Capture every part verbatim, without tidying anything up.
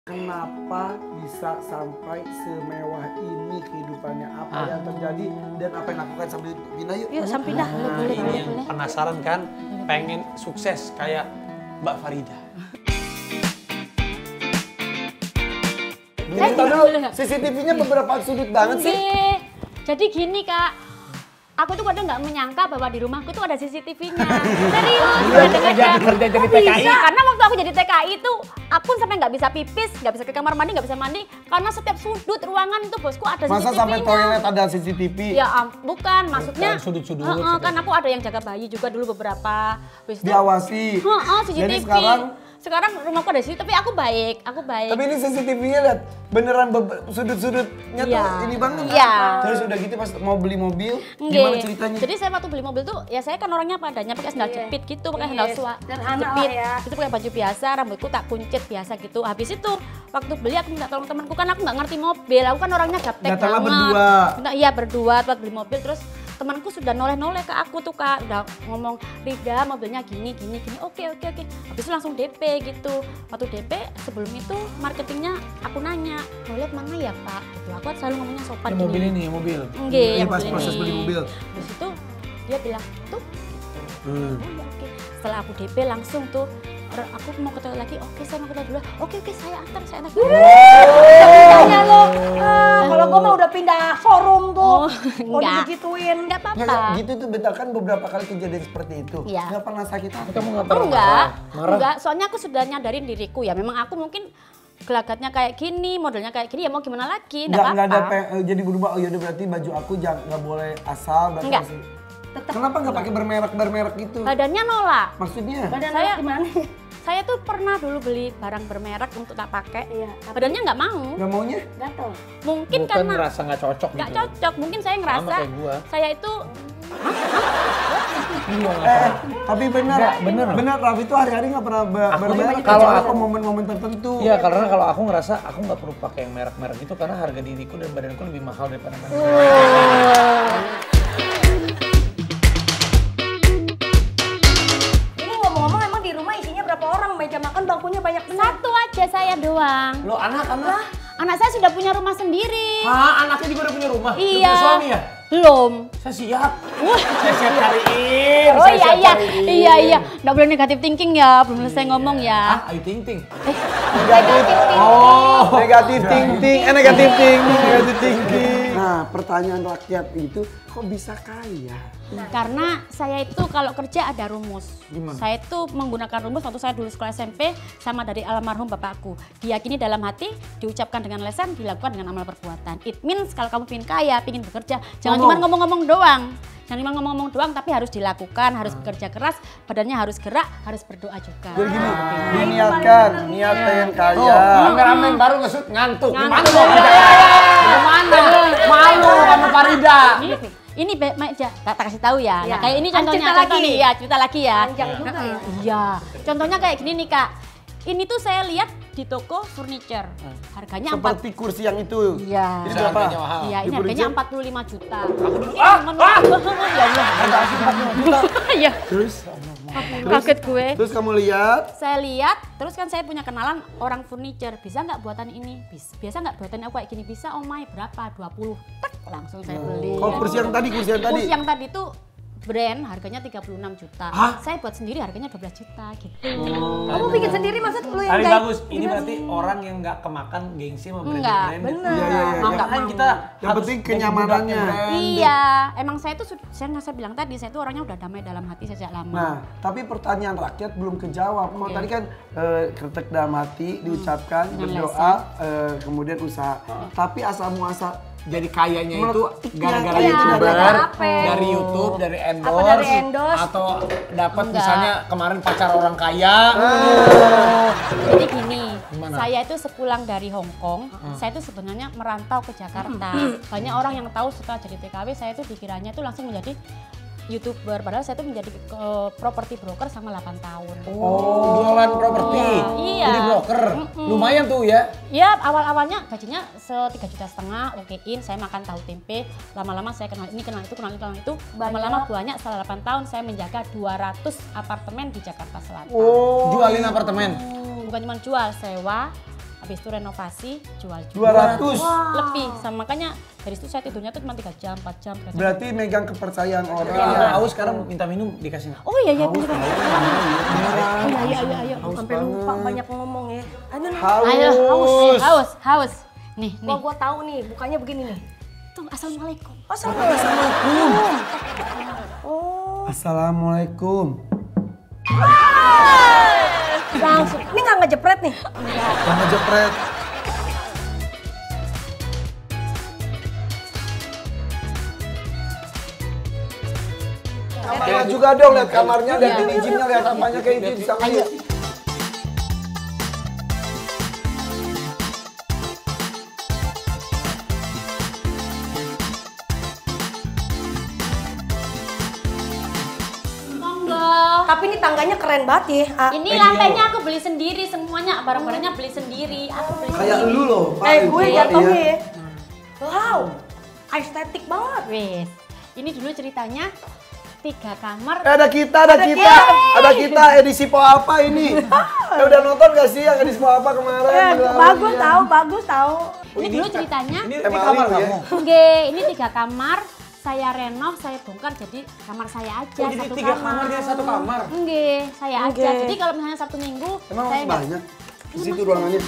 Kenapa bisa sampai semewah ini kehidupannya? Apa Ah. yang terjadi dan apa yang lakukan sambil pindah yuk? Yuk sampai dah, boleh, boleh, Ini boleh, yang boleh. penasaran kan, pengen sukses kayak Mbak Farida. Dulu dulu, C C T V-nya beberapa sudut banget sih. Oke. Jadi gini Kak, aku tuh kadang nggak menyangka bahwa di rumahku tuh ada C C T V-nya. Serius, Kerja kerja jadi T K I. bisa, karena waktu aku jadi T K I itu, aku sampai nggak bisa pipis, nggak bisa ke kamar mandi, nggak bisa mandi, karena setiap sudut ruangan itu bosku ada C C T V-nya. Masa sampai toilet ada C C T V? Ya am- bukan, maksudnya Bukan sudut-sudut, Heeh, sudut. kan aku ada yang jaga bayi juga dulu beberapa. Habis itu- Diawasi. Heeh, C C T V. Jadi sekarang sekarang rumahku ada C C T V, aku baik, aku baik. tapi ini C C T V-nya lihat beneran be- sudut-sudutnya tuh Iya. ini banget. Iya. Terus udah gitu pas mau beli mobil, Nggih. gimana ceritanya? Jadi saya waktu beli mobil tuh, ya saya kan orangnya padanya pakai sandal Iya. jepit gitu, pakai Iya, sandal sua, sederhana jepit, lah ya. itu pakai baju biasa, rambutku tak kuncit biasa gitu. Habis itu waktu beli aku minta tolong temanku, kan aku nggak ngerti mobil, aku kan orangnya gaptek banget. Datanglah berdua. Minta, iya berdua, buat beli mobil, terus temanku sudah noleh-noleh ke aku tuh Kak, udah ngomong, Rida mobilnya gini, gini, gini, oke, oke, oke. Habis itu langsung D P gitu. Waktu D P sebelum itu marketingnya aku nanya, mau lihat mana ya Pak? Gitu. Aku selalu ngomongnya sopan. Yang mobil gini. ini, yang mobil. Nggih, Ini yang pas mobil proses ini. beli mobil. Habis itu dia bilang, tuh, Hmm. oh ya oke. Setelah aku D P langsung tuh, "Re, aku mau ke toilet lagi, oke saya mau ke toilet dulu. Oke, oke saya antar, saya antar. Tanya lo, ah, kalau gue mah udah pindah showroom tuh, Oh, mau enggak. digituin. Enggak Ya, apa-apa. ya, gitu tuh betul kan beberapa kali kejadian seperti itu. Iya. Nggak pernah sakit hati. Kamu nggak Oh, pernah enggak, marah? enggak. Soalnya aku sudah nyadarin diriku ya. Memang aku mungkin gelagatnya kayak gini, modelnya kayak gini, ya mau gimana lagi, enggak Nggak nggak ada apa-apa. pe- eh, jadi berubah. Oh ya udah berarti baju aku jangan nggak boleh asal. Berarti Enggak. harus- Kenapa nggak pakai bermerek bermerek gitu? Badannya nolak. Maksudnya? Badan Saya- saya gimana? Saya tuh pernah dulu beli barang bermerek untuk tak pakai. Iya, tapi Badannya nggak mau. Nggak maunya? gatel. Mungkin Bukan karena ngerasa nggak cocok nggak gitu. cocok. Mungkin saya ngerasa kayak gua. saya itu Iya, nggak Eh, pernah. tapi benar, Nggak, bener. benar Raffi itu hari-hari nggak pernah be- Aku bermerek kalau kecuali aku- apa momen-momen tertentu. Iya, karena kalau aku ngerasa aku nggak perlu pakai yang merek-merek itu karena harga diriku dan badanku lebih mahal daripada merek. Ini ngomong-ngomong emang di rumah isinya berapa orang? Meja makan bangkunya banyak benar. satu aja saya doang. Lo anak-anak? Anak saya sudah punya rumah sendiri. Hah, anaknya juga udah punya rumah? Udah Iya. punya suami ya? Belum. Saya siap. Saya siap cariin. Oh saya iya siap iya, cariin. iya iya. Nggak boleh negatif thinking ya, belum selesai ngomong ya. Ah, Ayu Ting Ting. Negatif. Oh, Negatif thinking, eh negatif thinking, negatif thinking. Nah, pertanyaan rakyat itu kok bisa kaya? Karena saya itu kalau kerja ada rumus. Gimana? Saya itu menggunakan rumus waktu saya dulu sekolah S M P sama dari almarhum bapakku. Diyakini dalam hati, diucapkan dengan lisan, dilakukan dengan amal perbuatan. It means kalau kamu ingin kaya, ingin bekerja, jangan cuma ngomong-ngomong doang. Jangan cuma ngomong-ngomong doang, tapi harus dilakukan, harus bekerja keras, badannya harus gerak, harus berdoa juga. Jadi gini, diniatkan, niat pengen kaya. kameramen baru ngesut ngantuk. Gimana Ngantuk. lo? Gimana? Malu sama Farida. Ini, ini be- meja, tak, tak kasih tahu ya. Ya. Nah, kayak ini Kan contohnya, cerita contoh lagi. nih, ya cerita lagi ya. Panjang juga ya. Iya, contohnya kayak gini nih Kak. Ini tuh saya lihat di toko furniture. Harganya empat. Seperti kursi yang itu. Iya. Itu Udah apa? harganya mahal. Iya, ini Di harganya furniture? empat puluh lima juta. Ah, ah. Ya Allah. Iya, Terus, kaget gue. terus kamu lihat, Saya lihat, terus kan saya punya kenalan orang furniture. Bisa nggak buatan ini? Bisa. Biasa nggak buatan aku kayak gini? Bisa, oh my, berapa? dua puluh. Tak, langsung saya beli. oh kursi yang tadi, kursi yang tadi. Kursi yang tadi tuh brand harganya tiga puluh enam juta. Hah? Saya buat sendiri harganya dua belas juta gitu. Kamu bikin sendiri maksud lu yang Paling jahit? bagus. Ini berarti orang yang nggak kemakan gengsi sama Enggak, brand-brand. bener. Iya, iya, iya. Maka kan kita Yang harus penting jadi kenyamanannya. budaknya brand. Iya, emang saya tuh sud- saya nggak saya bilang tadi, saya tuh orangnya udah damai dalam hati sejak lama. Nah, tapi pertanyaan rakyat belum kejawab. Kalau Oke. tadi kan eh, kretek dalam hati diucapkan, Dengan berdoa, eh, kemudian usaha. Tapi asal muasal Jadi kayanya itu Meletaknya gara-gara kaya itu YouTuber, dari apa? dari YouTube, dari endorse, Apa dari endorse? atau dapat Enggak. misalnya kemarin pacar orang kaya. Jadi gini, Gimana? saya itu sepulang dari Hong Kong, saya itu sebenarnya merantau ke Jakarta. Banyak orang yang tahu setelah jadi T K W, saya itu dikiranya itu langsung menjadi YouTuber, padahal saya itu menjadi eh, properti broker sama delapan tahun. Oh, jualan properti. Iya. Jadi broker. Lumayan tuh ya. Ya awal-awalnya gajinya setiga juta setengah, okein, saya makan tahu tempe, lama-lama saya kenal ini, kenal itu, kenal itu, kenal itu, lama-lama banyak, setelah delapan tahun saya menjaga dua ratus apartemen di Jakarta Selatan. Oh, Jualin apartemen. Bukan cuma jual, sewa, Habis itu renovasi, jual dua ratus. lebih. Sama makanya dari situ saya tidurnya tuh cuma tiga jam, empat jam. tiga jam. Berarti megang kepercayaan orang. Kalau haus sekarang minta minum dikasih. Oh iya iya bener. Ayo ayo ayo ayo. Sampai lupa banyak ngomong ya. Ayo Haus. Ayo haus, haus, haus. Nih, nih. Gua gua tahu nih, bukannya begini nih. Tuh, assalamualaikum. Assalamualaikum. Oh. Assalamualaikum. Langsung. Ini nggak ngejepret nih? Sama jepret. Kamarnya juga dong, lihat kamarnya, lihat ini jinnya, lihat apanya kayak gitu bisa ngeliat. Monggo. Tapi ini tangganya keren banget ya. Ah, Ini lantainya aku beli sendiri semuanya, barang-barangnya beli sendiri. Aku beli Kayak sendiri. lu loh, Pak. eh gue Itu, jatuhnya iya. ya. Wow. Estetik banget. Wes. Ini dulu ceritanya tiga kamar. Eh, ada kita, ada kita, ada kita edisi po apa ini? Eh, udah nonton gak sih yang edisi po apa kemarin? Eh, Gila, bagus iya. tahu, bagus tahu. Ini dulu ceritanya. Ini, ini Emang kamar lu ya? kamu. Oke, ini tiga kamar. Saya renov, saya bongkar jadi kamar saya aja. Oh, jadi satu tiga kamar dia satu kamar. Enggak, saya aja. Oke. Jadi kalau misalnya Sabtu Minggu, Emang saya masih nggak- banyak? Di situ ruangannya.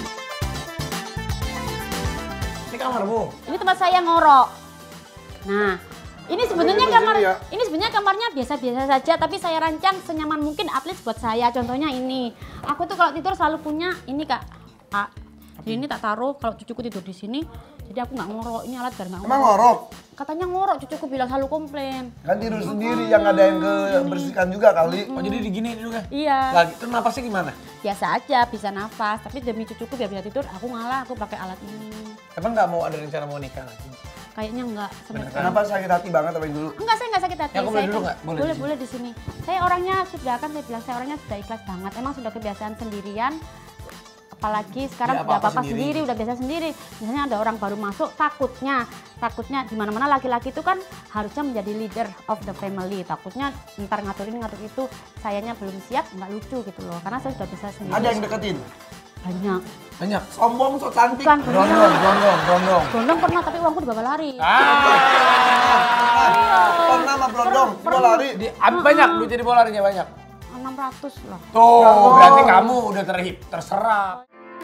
Ini kamarmu. Ini tempat saya ngorok. Nah, ini sebenarnya Ini kamar, ya. ini sebenarnya kamarnya biasa-biasa saja, tapi saya rancang senyaman mungkin atlet buat saya. Contohnya ini, aku tuh kalau tidur selalu punya ini kak. Ah, jadi ini tak taruh kalau cucuku tidur di sini, jadi aku nggak ngorok. Ini alat biar nggak Emang ngorok. ngorok? Katanya ngorok, cucuku bilang selalu komplain. Kan tidur sendiri yang ada yang kebersihkan juga kali. Oh jadi digini juga? Iya. Lagi, terus napasnya gimana? Biasa aja, bisa nafas. Tapi demi cucuku biar bisa tidur, aku ngalah, aku pakai alat ini. Emang nggak mau ada rencana mau nikah lagi? Kayaknya enggak sama sekali. Kenapa sakit hati banget apa yang dulu? Enggak, saya enggak sakit hati. Ya, aku boleh Saya dulu kan- nggak? Boleh Boleh, di boleh di sini. Saya orangnya sudah kan saya bilang saya orangnya sudah ikhlas banget. Emang sudah kebiasaan sendirian. Apalagi sekarang Dia udah apa-apa apa-apa sendiri. sendiri, udah biasa sendiri. Misalnya ada orang baru masuk, takutnya, takutnya di mana-mana laki-laki itu kan harusnya menjadi leader of the family. Takutnya ntar ngaturin ngatur itu, sayanya belum siap, nggak lucu gitu loh. Karena saya sudah bisa sendiri. Ada yang deketin? Banyak. Banyak. Sombong, sok cantik. Bukan, Brondong, banyak. brondong, brondong. Gondong pernah, tapi uangku dibawa lari. Pernah sama Blondong, coba lari. Di, ah, banyak, duit jadi bola larinya banyak. enam ratus lah. Tuh, berarti kamu udah terhip, terserap.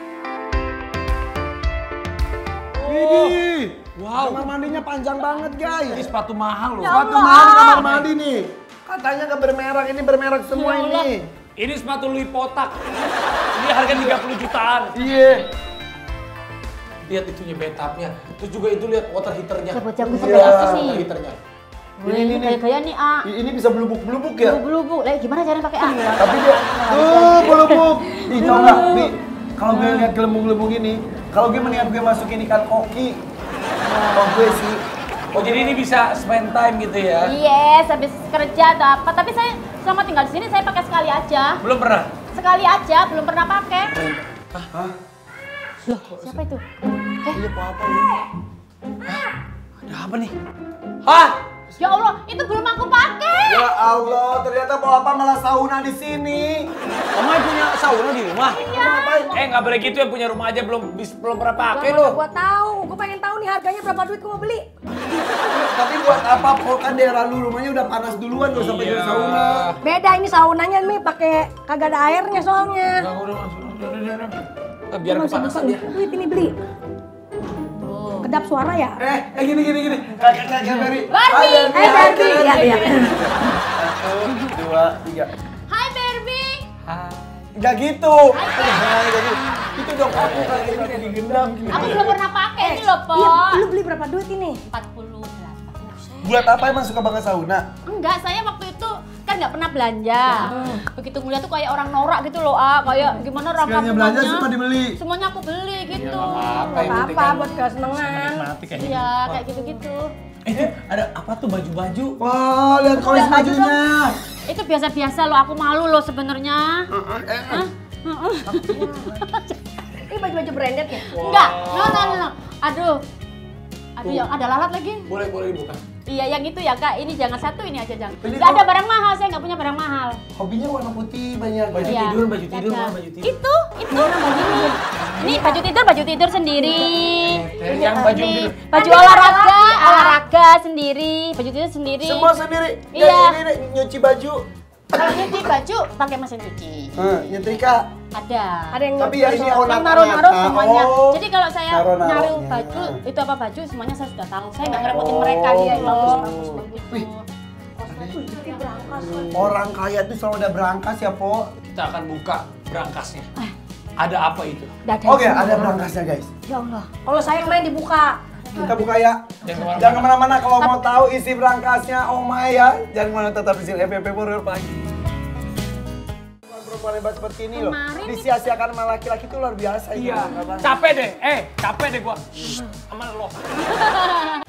Widih. Wow. Kamar mandinya panjang banget, Ini guys. sepatu mahal loh. Sepatu mahal kamar mandi nih. Katanya nggak bermerek, ini bermerek semua Ya Allah. ini. Ini sepatu Louis Potak. Ini harga tiga puluh jutaan. Iya. Lihat itunya bathtubnya. Terus juga itu lihat water heaternya. Coba jago Iya. seperti itu sih. Water heaternya. Wih, ini gaya-gaya nih, A. Ini bisa belubuk-belubuk ya? Belubuk, lah gimana caranya pakai A? Tapi dia, tuh belubuk. Ih, tau nggak, Bi? Kalau gue lihat gelembung-gelembung ini, kalau gue mendingan gue masukin ikan koki. Kalau gue sih, Oh jadi ini bisa spend time gitu ya? Yes, habis kerja atau apa. Tapi saya selama tinggal di sini saya pakai sekali aja. Belum pernah? Sekali aja, belum pernah pakai. hah? Loh, siapa itu? Eh, Iya, apa lu? Ada apa nih? Hah? ya Allah, itu belum aku pakai. Ya Allah, ternyata bawa apa malah sauna di sini. Kamu yang punya sauna di rumah? Iya. Ngapain? Eh nggak boleh gitu yang punya rumah aja belum bis- belum pernah pakai Gua lo. gua tahu, gua pengen tahu nih harganya berapa duit gua mau beli. Tapi buat apa? Pol kan daerah lu rumahnya udah panas duluan, gak sampai Iya. ke sauna. Beda ini saunanya nih pakai kagak ada airnya soalnya. Udah, udah, udah, udah, udah, udah. Eh, biar Nggak usah kepanasan buka dia. duit ini beli. Kedap suara ya? Eh, eh gini gini gini. Kakak kakak Ferry. Barbie. Hai, Eh, Barbie. Iya, iya. Satu, dua, tiga. Hai Barbie. Gak gitu. Gak gitu. Itu dong aku kayak ini kayak digendam. Aku belum pernah pakai ini loh, Po. Iya, lu beli berapa duit ini? empat puluh delapan. Buat apa emang suka banget sauna? Enggak, saya waktu itu kan nggak pernah belanja. Begitu ngeliat tuh kayak orang norak gitu loh, ah, kayak gimana rangka Sekalinya belanja bunganya. semua dibeli. Semuanya aku beli gitu. apa yang penting Apa kan buat kesenangan? menikmati kayak Iya, kayak gitu-gitu. Eh, itu ada apa tuh baju-baju? Wah, lihat kois Udah, baju bajunya. Itu biasa-biasa loh, aku malu loh sebenarnya. Hah? Ini baju-baju branded ya? Enggak, no, no, no, no. Aduh, aduh, ya ada lalat lagi. Boleh boleh dibuka. Iya, yang itu ya kak. Ini jangan satu, ini aja jangan. Ini Gak ada kok- barang mahal, saya nggak punya barang mahal. Hobinya warna putih banyak. Baju Iya, tidur, baju nggak tidur, ada. mana baju tidur? Itu, itu yang begini. Ini baju tidur, baju tidur sendiri. Yang baju Ini tidur. baju olahraga, olahraga sendiri, baju tidur sendiri. Semua sendiri. Iya. Ya, ini, ini nyuci baju. Kalau nyuci baju pakai mesin cuci. Hmm, nyetrika. Ada. Ada yang Tapi ya ini Yang onat naruh-naruh semuanya. Oh. Jadi kalau saya Naruh-naruhnya. naruh baju, itu apa baju semuanya saya sudah tahu. Saya nggak ngerepotin Oh, mereka dia gitu. bagus bagus Wih. begitu. Orang kaya tuh selalu ada berangkas ya, Po. Kita akan buka berangkasnya. Ada apa itu? Oke, ada berangkasnya, guys. Ya Allah. Kalau saya kemarin dibuka. Kita buka ya. Jangan kemana-mana. Jangan kemana-mana kalau mau tahu isi berangkasnya Oma ya. Jangan kemana tetap di sini F P P Warrior pagi. Perempuan hebat seperti ini loh. Kemarin nih- Disia-siakan sama laki-laki itu luar biasa. Iya, Itu. capek deh. Eh, capek deh gua. Sama lo.